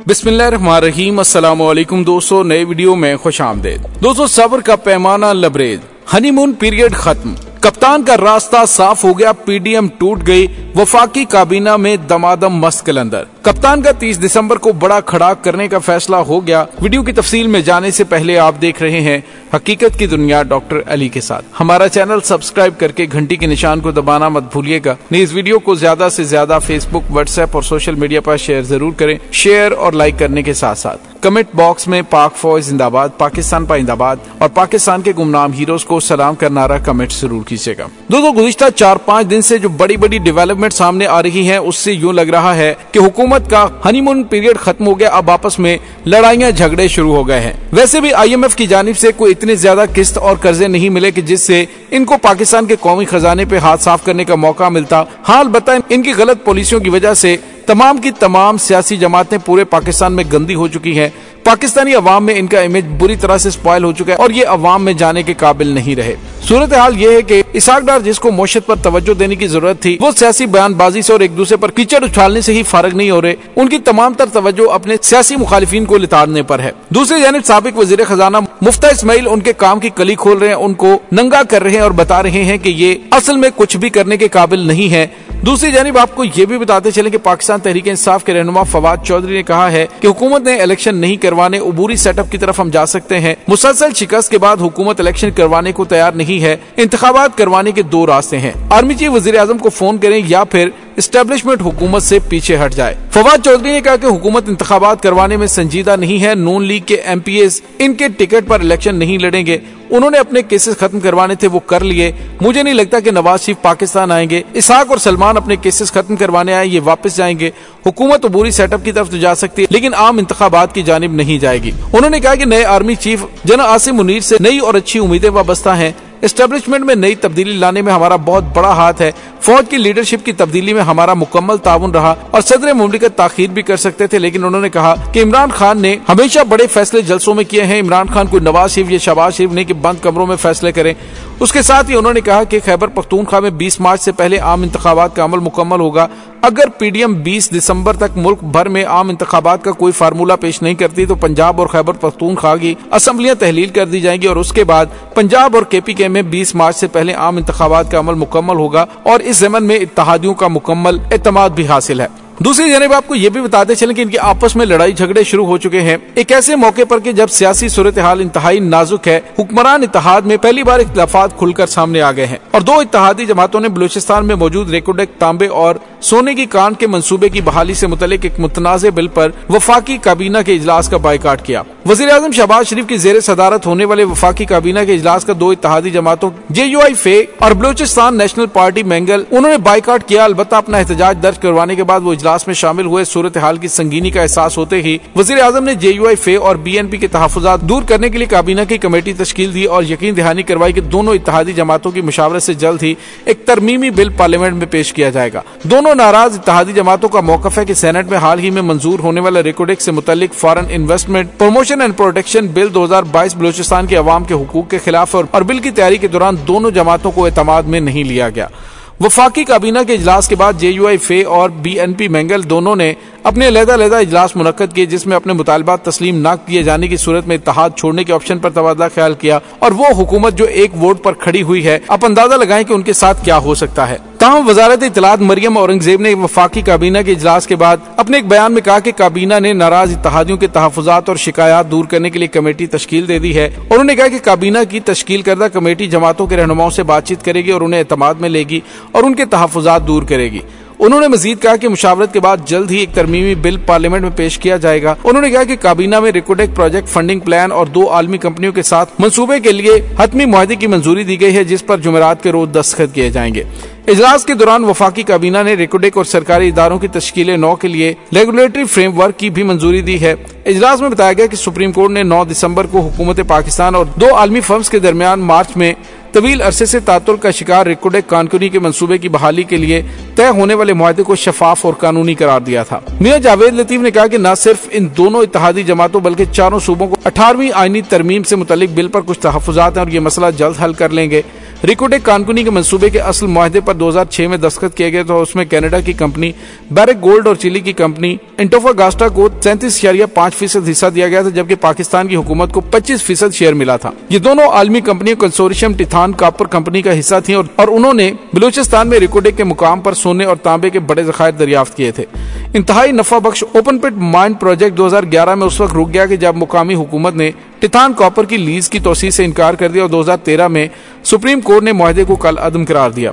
बिस्मिल्लाहिर्रहमानिर्रहीम। अस्सलाम वालेकुम दोस्तों, नए वीडियो में खुश आमदेद। दोस्तों, सब्र का पैमाना लबरेज, हनीमून पीरियड खत्म, कप्तान का रास्ता साफ हो गया, पीडीएम टूट गई, वफाकी काबीना में दमादम मस्त कलंदर। कप्तान का 30 दिसंबर को बड़ा खड़ाक करने का फैसला हो गया। वीडियो की तफसील में जाने से पहले आप देख रहे हैं हकीकत की दुनिया डॉक्टर अली के साथ। हमारा चैनल सब्सक्राइब करके घंटी के निशान को दबाना मत भूलिएगा। इस वीडियो को ज्यादा से ज्यादा फेसबुक, व्हाट्सएप और सोशल मीडिया पर शेयर जरूर करें। शेयर और लाइक करने के साथ साथ कमेंट बॉक्स में पाक फौज जिंदाबाद, पाकिस्तान पाइंदाबाद और पाकिस्तान के गुमनाम हीरोज को सलाम का नारा कमेंट जरूर कीजिएगा। दोस्तों, गुज़िश्ता 4-5 दिन से जो बड़ी बड़ी डेवलपमेंट सामने आ रही हैं, उससे यूं लग रहा है कि हुकूमत का हनीमून पीरियड खत्म हो गया। अब आपस में लड़ाइयां झगड़े शुरू हो गए हैं। वैसे भी IMF की जानिब से कोई इतने ज्यादा किस्त और कर्जे नहीं मिले कि जिससे इनको पाकिस्तान के कौमी खजाने पे हाथ साफ करने का मौका मिलता। हाल बताएं, इनकी गलत पॉलिसियों की वजह से तमाम की तमाम सियासी जमातें पूरे पाकिस्तान में गंदी हो चुकी हैं। पाकिस्तानी अवाम में इनका इमेज बुरी तरह से स्पॉइल हो चुका है और ये अवाम में जाने के काबिल नहीं रहे। सूरत हाल ये है कि इसाक डार, जिसको मौशत पर तवज्जो देने की जरूरत थी, वो सियासी बयानबाजी से और एक दूसरे पर कीचड़ उछालने से ही फारग नहीं हो रहे। उनकी तमाम तर तवज्जो अपने सियासी मुखालिफिन को लिताड़ने पर है। दूसरी जानिब साबिक वजीर खजाना मुफ्ता इस्माइल उनके काम की कली खोल रहे हैं, उनको नंगा कर रहे हैं और बता रहे हैं कि ये असल में कुछ भी करने के काबिल नहीं है। दूसरी जानिब आपको ये भी बताते चले कि पाकिस्तान तहरीक इंसाफ के रहनुमा फवाद चौधरी ने कहा है कि हुकूमत ने इलेक्शन नहीं करवाने, उबूरी सेटअप की तरफ हम जा सकते हैं। मुसलसल शिकस्त के बाद हुकूमत इलेक्शन करवाने को तैयार नहीं है। इंतखाबात करवाने के दो रास्ते हैं, आर्मी चीफ वजीर आजम को फोन करें या फिर एस्टेब्लिशमेंट हुकूमत से पीछे हट जाए। फवाद चौधरी ने कहा कि हुकूमत इंतखाबात करवाने में संजीदा नहीं है। नून लीग के MPs इनके टिकट पर इलेक्शन नहीं लड़ेंगे। उन्होंने अपने केसेस खत्म करवाने थे, वो कर लिए। मुझे नहीं लगता कि नवाज शरीफ पाकिस्तान आएंगे। इसहाक और सलमान अपने केसेस खत्म करवाने आए, ये वापस जाएंगे। हुकूमत अबूरी सेटअप की तरफ तो जा सकती है, लेकिन आम इंतखाबात की जानिब नहीं जाएगी। उन्होंने कहा कि नए army chief general Asim Munir से नई और अच्छी उम्मीदें वाबस्ता हैं। एस्टेब्लिशमेंट में नई तब्दीली लाने में हमारा बहुत बड़ा हाथ है। फौज की लीडरशिप की तब्दीली में हमारा मुकम्मल ताउन रहा और सदर मुमलिकत ताखीर भी कर सकते थे, लेकिन उन्होंने कहा कि इमरान खान ने हमेशा बड़े फैसले जलसों में किए हैं। इमरान खान को नवाज शरीफ या शहबाज शरीफ नहीं कि बंद कमरों में फैसले करें। उसके साथ ही उन्होंने कहा कि खैबर पख्तूनख्वा में 20 मार्च से पहले आम इंतखाबात का अमल मुकम्मल होगा। अगर PDM 20 दिसंबर तक मुल्क भर में आम इंतखाबात का कोई फार्मूला पेश नहीं करती तो पंजाब और खैबर पख्तूनख्वा की असम्बलियां तहलील कर दी जाएंगी और उसके बाद पंजाब और KPK में 20 मार्च से पहले आम इंतखाबात का अमल मुकम्मल होगा और इस ज़मन में इत्तेहादियों का मुकम्मल एतमाद भी हासिल है। दूसरी जानिब आपको ये भी बताते चलें कि इनके आपस में लड़ाई झगड़े शुरू हो चुके हैं। एक ऐसे मौके पर कि जब सियासी सूरत हाल इंतहाई नाजुक है, हुक्मरान इत्तेहाद में पहली बार इख्तिलाफात खुलकर सामने आ गए हैं और दो इत्तेहादी जमातों ने बलूचिस्तान में मौजूद रेकोडेक, तांबे और सोने की कान के मंसूबे की बहाली से मुतल्लिक एक मुतनाज़े बिल पर वफाकी काबीना के इजलास का बायकाट किया। वज़ीर आज़म शहबाज शरीफ की जेर सदारत होने वाले वफाकी काबीना के इजलास का दो इत्तेहादी जमातों JUI फे और बलूचिस्तान नेशनल पार्टी मैंगल उन्होंने बायकाट किया। अलबत्ता अपना एहतजाज दर्ज करवाने के बाद वो इजलास में शामिल हुए। सूरत हाल की संगीनी का एहसास होते ही वज़ीर आज़म ने JUI फे और BNP के तहफ़्फ़ुज़ात दूर करने के लिए काबीना की कमेटी तश्कील दी और यकीन दहानी करवाई कि दोनों इत्तेहादी जमातों की मुशावरत से जल्द ही एक तरमीमी बिल पार्लियामेंट में पेश किया जाएगा। दोनों नाराज इत्तेहादी जमातों का मौक़िफ़ है कि सेनेट में हाल ही में मंजूर होने वाला रेकोडेक से मुतल्लिक foreign investment promotion and protection bill 2022 Balochistan के अवाम के हुकूक के खिलाफ और बिल की तैयारी के दौरान दोनों जमातों को एतमाद में नहीं लिया गया। वफाकी काबीना के इजलास के बाद JUI फे और BNP मैंगल दोनों ने अपने अलग-अलग इजलास मुनक्कद किए, जिसमें अपने मुतालबात तस्लीम न किए जाने की सूरत में इत्तेहाद छोड़ने के ऑप्शन पर तबादला ख्याल किया और वो हुकूमत जो एक वोट पर खड़ी हुई है, आप अंदाजा लगाएं कि उनके साथ क्या हो सकता है। ताहम वजारत इत्तलात मरियम औरंगजेब ने वफाकी काबीना के इजलास के बाद अपने एक बयान में कहा कि काबीना ने नाराज इत्तेहादियों के तहफ़्फ़ुज़ात और शिकायत दूर करने के लिए कमेटी तश्कील दे दी है। उन्होंने कहा कि काबीना की तश्कील करदा कमेटी जमातों के रहनुमाओं से बातचीत करेगी और उन्हें एतमाद में लेगी और उनके तहफ़्फ़ुज़ात दूर करेगी। उन्होंने मजीद कहा कि मुशावरत के बाद जल्द ही एक तरमीमी बिल पार्लियामेंट में पेश किया जाएगा। उन्होंने कहा कि काबीना में रेकोडेक प्रोजेक्ट फंडिंग प्लान और दो आलमी कंपनियों के साथ मंसूबे के लिए हतमी मुआहदे की मंजूरी दी गई है, जिस पर जुमेरात के रोज दस्तखत किए जाएंगे। इजलास के दौरान वफाकी काबीना ने रेकोडेक और सरकारी इदारों की तश्कील 9 के लिए रेगुलेटरी फ्रेमवर्क की भी मंजूरी दी है। इजलास में बताया गया कि सुप्रीम कोर्ट ने 9 दिसंबर को हुकूमत पाकिस्तान और दो आलमी फर्म्स के दरमियान मार्च में तवील अरसे से तातुल का शिकार रेकोडेक कानकुनी के मंसूबे की बहाली के लिए तय होने वाले मुआहदे को शफाफ और कानूनी करार दिया था। मियां जावेद लतीफ ने कहा कि न सिर्फ इन दोनों इत्तेहादी जमातों बल्कि चारों सूबों को 18वीं आईनी तरमीम से मुतल्लिक बिल पर कुछ तहफ़्फ़ुज़ात हैं और ये मसला जल्द हल कर लेंगे। रिकोडेक कानकुनी के मंसूबे के असल मुआहदे पर 2006 में दस्तखत किए गए, तो उसमें कनाडा की कंपनी बैरेक गोल्ड और चिली की कंपनी एंटोफागास्टा को 37.5% हिस्सा दिया गया था, जबकि पाकिस्तान की हुकूमत को 25% शेयर मिला था। ये दोनों आलमी कंपनियां कंसोर्शियम टिथान कॉपर कंपनी का हिस्सा थी और उन्होंने बलूचिस्तान में रिकोडेक के मुकाम पर सोने और तांबे के बड़े ज़खायर दरियाफ्त किए थे। इंतहाई नफा बख्श ओपन पिट माइन प्रोजेक्ट 2011 में उस वक्त रुक गया कि जब मुकामी हुकूमत ने टिथान कॉपर की लीज की तोसी से इनकार कर दिया और 2013 में सुप्रीम कोर्ट ने मुआहदे को कल अदम करार दिया।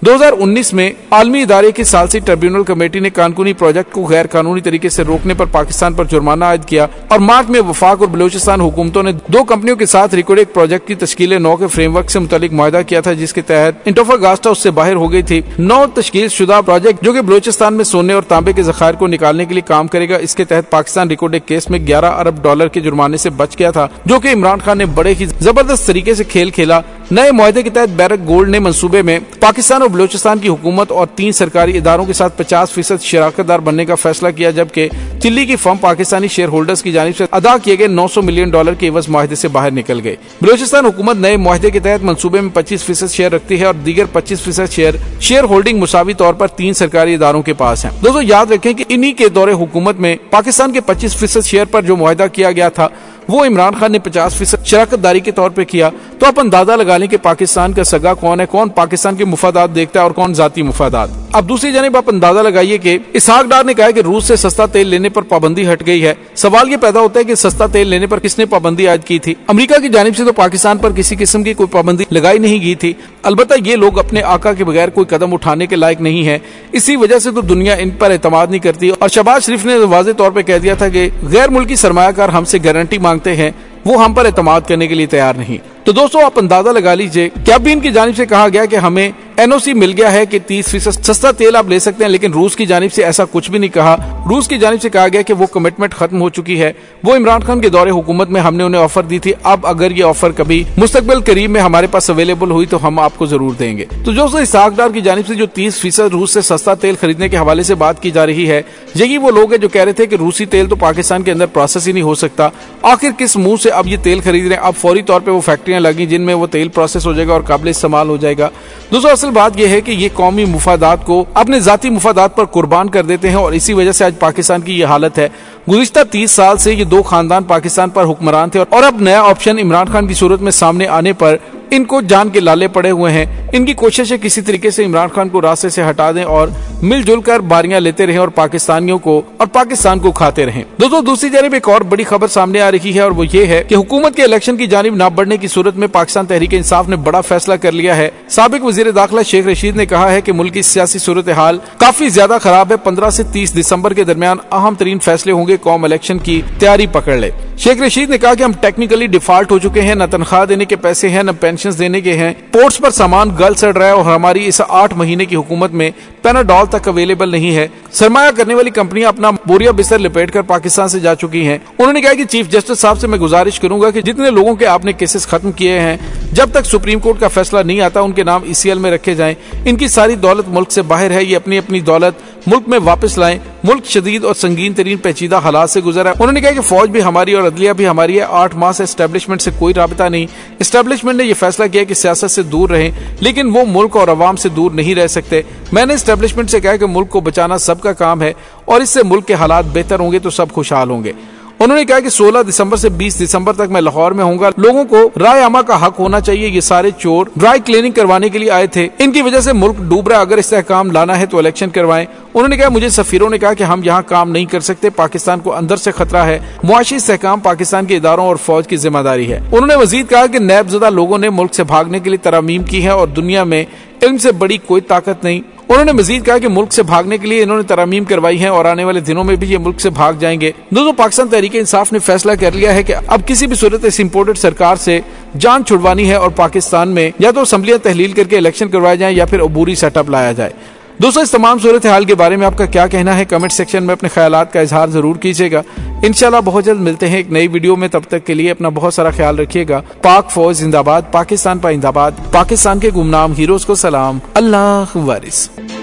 2019 में आलमी इदारे की सालसी ट्रिब्यूनल कमेटी ने कानकुनी प्रोजेक्ट को गैर कानूनी तरीके से रोकने पर पाकिस्तान पर जुर्माना आयद किया और मार्च में वफाक और बलूचिस्तान हुकूमतों ने 2 कंपनियों के साथ रिकोडेक प्रोजेक्ट की तश्कील 9 के फ्रेमवर्क से मुतालिक मुआहदा किया था, जिसके तहत एंटोफागास्टा उससे बाहर हो गई थी। 9 तश्कील शुदा प्रोजेक्ट जो कि बलूचिस्तान में सोने और तांबे के ज़खायर को निकालने के लिए काम करेगा। इसके तहत पाकिस्तान रिकोडेक केस में $11 अरब के जुर्माने से बच गया था, जो कि इमरान खान ने बड़े ही जबरदस्त तरीके से खेल खेला। नए मुआहदे के तहत बैरेक गोल्ड ने मंसूबे में पाकिस्तान और बलूचिस्तान की हुकूमत और 3 सरकारी इदारों के साथ 50% शराकतदार बनने का फैसला किया, जबकि चिली की फर्म पाकिस्तानी शेयर होल्डर्स की जानिब से अदा किए गए $900 मिलियन के एवज मुआहदे से बाहर निकल गए। बलूचिस्तान हुकूमत नए मुआहदे के तहत मंसूबे में 25% शेयर रखती है और दीगर 25% शेयर होल्डिंग मुसावी तौर पर 3 सरकारी इदारों के पास है। दोस्तों याद रखें कि इन्हीं के दौरे हुकूमत में पाकिस्तान के 25% शेयर पर जो मुआहदा किया गया था वो इमरान खान ने 50% शराकतदारी के तौर पे किया। तो आप अंदाजा लगा लें कि पाकिस्तान का सगा कौन है, कौन पाकिस्तान के मुफादात देखता है और कौन जाती मुफादात। अब दूसरी जानिब आप अंदाजा लगाइए कि इसहाक डार ने कहा है कि रूस से सस्ता तेल लेने पर पाबंदी हट गई है। सवाल ये पैदा होता है कि सस्ता तेल लेने पर किसने पाबंदी आयद की थी? अमेरिका की जानिब से तो पाकिस्तान पर किसी किस्म की कोई पाबंदी लगाई नहीं गई थी। अलबत्ता ये लोग अपने आका के बगैर कोई कदम उठाने के लायक नहीं है, इसी वजह से तो दुनिया इन पर एतमाद नहीं करती। और शहबाज शरीफ ने वाज़ेह तौर पर कह दिया था कि गैर मुल्की सरमायाकार हमसे गारंटी मांगते हैं, वो हम पर एतमाद करने के लिए तैयार नहीं। तो दोस्तों आप अंदाजा लगा लीजिए, क्या भी इनकी जानिब से कहा गया कि हमें एनओसी मिल गया है कि 30% सस्ता तेल आप ले सकते हैं, लेकिन रूस की जानिब से ऐसा कुछ भी नहीं कहा। रूस की जानिब से कहा गया कि वो कमिटमेंट खत्म हो चुकी है, वो इमरान खान के दौरे हुकूमत में हमने उन्हें ऑफर दी थी। अब अगर ये ऑफर कभी मुस्तकबिल करीब में हमारे पास अवेलेबल हुई तो हम आपको जरूर देंगे। तो दोस्तों इसहाक डार की जानिब से जो 30% रूस से सस्ता तेल खरीदने के हवाले से बात की जा रही है, यही वो लोग हैं जो कह रहे थे कि रूसी तेल तो पाकिस्तान के अंदर प्रोसेस ही नहीं हो सकता। आखिर किस मुंह से अब ये तेल खरीद रहे हैं? अब फौरी तौर पर वो फैक्ट्रियां लगी जिनमें वो तेल प्रोसेस हो जाएगा और काबिल इस्तेमाल हो जाएगा। दोस्तों असल बात यह है कि ये कौमी मुफादात को अपने जाती मुफादात पर कुर्बान कर देते हैं और इसी वजह से आज पाकिस्तान की ये हालत है। गुज़िश्ता 30 साल से ये 2 खानदान पाकिस्तान पर हुक्मरान थे और अब नया ऑप्शन इमरान खान की सूरत में सामने आने पर इनको जान के लाले पड़े हुए हैं। इनकी कोशिश है किसी तरीके से इमरान खान को रास्ते से हटा दें और मिलजुल कर बारियां लेते रहें और पाकिस्तानियों को और पाकिस्तान को खाते रहें। दोस्तों दूसरी जानिब एक और बड़ी खबर सामने आ रही है और वो ये है कि हुकूमत के इलेक्शन की जानिब न बढ़ने की सूरत में पाकिस्तान तहरीक इंसाफ ने बड़ा फैसला कर लिया है। साबिक वजीर दाखिला शेख रशीद ने कहा है कि मुल्क की सियासी सूरत हाल काफी ज्यादा खराब है। 15 से 30 दिसंबर के दरमियान अहम तरीन फैसले होंगे, कौम इलेक्शन की तैयारी पकड़ ले। शेख रशीद ने कहा कि हम टेक्निकली डिफॉल्ट हो चुके हैं, न तनख्वाह देने के पैसे हैं, न पेंशन देने के हैं, पोर्ट्स पर सामान गल सड़ रहा है और हमारी इस 8 महीने की हुकूमत में पैनाडोल तक अवेलेबल नहीं है। सरमाया करने वाली कंपनियां अपना बोरिया बिस्तर लपेटकर पाकिस्तान से जा चुकी हैं। उन्होंने कहा कि चीफ जस्टिस साहब से मैं गुजारिश करूंगा कि जितने लोगों के आपने केसेस खत्म किए हैं, जब तक सुप्रीम कोर्ट का फैसला नहीं आता उनके नाम ECL में रखे जाएं। इनकी सारी दौलत मुल्क से बाहर है, ये अपनी अपनी दौलत मुल्क में वापस लाएं। मुल्क शदीद और संगीन तरीन पेचीदा हालात से गुजरा है। उन्होंने कहा कि फौज भी हमारी और अदलिया भी हमारी है। 8 माह से एस्टेब्लिशमेंट से कोई राबिता नहीं। एस्टेब्लिशमेंट ने यह फैसला किया कि सियासत से दूर रहें, लेकिन वो मुल्क और अवाम से दूर नहीं रह सकते। मैंने एस्टेब्लिशमेंट से कहा कि मुल्क को बचाना सबका काम है और इससे मुल्क के हालात बेहतर होंगे तो सब खुशहाल होंगे। उन्होंने कहा कि 16 दिसंबर से 20 दिसंबर तक मैं लाहौर में होऊंगा। लोगों को राय आमा का हक होना चाहिए। ये सारे चोर ड्राई क्लीनिंग करवाने के लिए आए थे, इनकी वजह से मुल्क डूब रहा है। अगर इस्तेहकाम लाना है तो इलेक्शन करवाएं। उन्होंने कहा मुझे सफीरों ने कहा कि हम यहाँ काम नहीं कर सकते, पाकिस्तान को अंदर से खतरा है। मुआशी इस्तेहकाम पाकिस्तान के इदारों और फौज की जिम्मेदारी है। उन्होंने मजीद कहा कि नैबज़दा लोगों ने मुल्क से भागने के लिए तरमीम की है और दुनिया में इल्म से बड़ी कोई ताकत नहीं। उन्होंने मजीद कहा कि मुल्क से भागने के लिए इन्होंने तरमीम करवाई है और आने वाले दिनों में भी ये मुल्क से भाग जाएंगे। दोस्तों पाकिस्तान तहरीक इंसाफ ने फैसला कर लिया है कि अब किसी भी सूरत इस इम्पोर्टेड सरकार से जान छुड़वानी है और पाकिस्तान में या तो असम्बलियां तहलील करके इलेक्शन करवाए जाएं या फिर अबूरी सेटअप लाया जाए। दोस्तों इस तमाम सूरत हाल के बारे में आपका क्या कहना है? कमेंट सेक्शन में अपने ख्यालात का इजहार जरूर कीजिएगा। इंशाल्लाह बहुत जल्द मिलते हैं एक नई वीडियो में। तब तक के लिए अपना बहुत सारा ख्याल रखिएगा। पाक फौज जिंदाबाद, पाकिस्तान पाइंदाबाद, पाकिस्तान के गुमनाम हीरोज को सलाम। अल्लाह वारिस।